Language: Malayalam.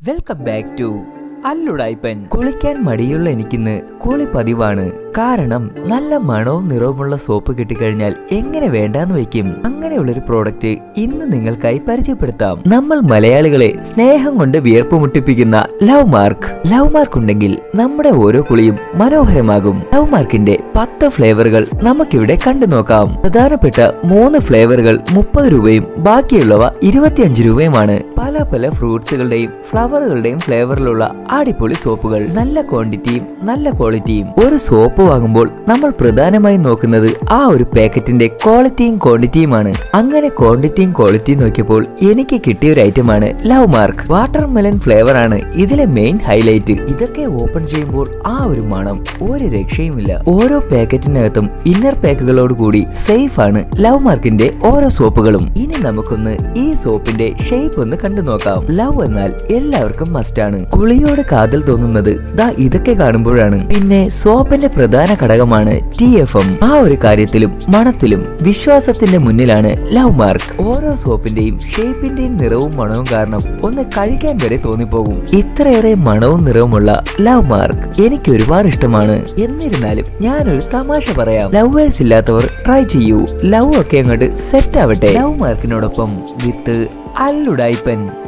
Welcome back to അല്ലുടായിപ്പൻ. കുളിക്കാൻ മടിയുള്ള എനിക്കിന്ന് കുളി പതിവാണ്. കാരണം നല്ല മണവും നിറവുമുള്ള സോപ്പ് കിട്ടിക്കഴിഞ്ഞാൽ എങ്ങനെ വേണ്ടാന്ന് വെക്കും. അങ്ങനെയുള്ളൊരു പ്രോഡക്റ്റ് ഇന്ന് നിങ്ങൾക്കായി പരിചയപ്പെടുത്താം. നമ്മൾ മലയാളികളെ സ്നേഹം കൊണ്ട് വിയർപ്പ് മുട്ടിപ്പിക്കുന്ന ലവ് മാർക്ക് ഉണ്ടെങ്കിൽ നമ്മുടെ ഓരോ കുളിയും മനോഹരമാകും. ലവ് മാർക്കിന്റെ 10 ഫ്ലേവറുകൾ നമുക്കിവിടെ കണ്ടു നോക്കാം. പ്രധാനപ്പെട്ട 3 ഫ്ലേവറുകൾ 30 രൂപയും ബാക്കിയുള്ളവ 25 രൂപയുമാണ്. പല ഫ്രൂട്ട്സുകളുടെയും ഫ്ലവറുകളുടെയും ഫ്ലേവറിലുള്ള അടിപൊളി സോപ്പുകൾ, നല്ല ക്വാണ്ടിറ്റിയും നല്ല ക്വാളിറ്റിയും. ഒരു സോപ്പ് വാങ്ങുമ്പോൾ നമ്മൾ പ്രധാനമായും നോക്കുന്നത് ആ ഒരു പാക്കറ്റിന്റെ ക്വാളിറ്റിയും ക്വാണ്ടിറ്റിയുമാണ്. അങ്ങനെ ക്വാണ്ടിറ്റിയും ക്വാളിറ്റിയും നോക്കിയപ്പോൾ എനിക്ക് കിട്ടിയ ഒരു ഐറ്റമാണ് ലവ് മാർക്ക്. വാട്ടർമെലൺ ഫ്ലേവർ ആണ് ഇതിലെ മെയിൻ ഹൈലൈറ്റ്. ഇതൊക്കെ ഓപ്പൺ ചെയ്യുമ്പോൾ ആ ഒരു മണം ഒരു രക്ഷയുമില്ല. ഓരോ പാക്കറ്റിനകത്തും ഇന്നർ പാക്കുകളോട് കൂടി സേഫ് ആണ് ലവ് മാർക്കിന്റെ ഓരോ സോപ്പുകളും. ഇനി നമുക്കൊന്ന് ഈ സോപ്പിന്റെ ഷേപ്പ് ഒന്ന് കണ്ടു നോക്കാം. ലവ് എന്നാൽ എല്ലാവർക്കും മസ്റ്റ് ആണ്. കുളിയോട് കാതൽ തോന്നുന്നത് ദാ ഇതൊക്കെ കാണുമ്പോഴാണ്. പിന്നെ സോപ്പിന്റെ പ്രധാന ഘടകമാണ് TFM. ആ ഒരു കാര്യത്തിലും മണത്തിലും വിശ്വാസത്തിന്റെ മുന്നിലാണ് ലവ് മാർക്ക്. ഓരോ സോപ്പിന്റെയും ഷേപ്പിന്റെയും നിറവും മണവും കാരണം ഒന്ന് കഴിക്കാൻ വരെ തോന്നിപ്പോകും. ഇത്രയേറെ മണവും നിറവുമുള്ള ലവ് മാർക്ക് എനിക്ക് ഒരുപാട് ഇഷ്ടമാണ്. എന്നിരുന്നാലും ഞാനൊരു തമാശ പറയാം. ലവേഴ്സ് ഇല്ലാത്തവർ ട്രൈ ചെയ്യൂ. ലവ് ഒക്കെ അങ്ങോട്ട് സെറ്റ് ആവട്ടെ. ലവ് മാർക്കിനോടൊപ്പം വിത്ത് അല്ലുടായിപ്പൻ.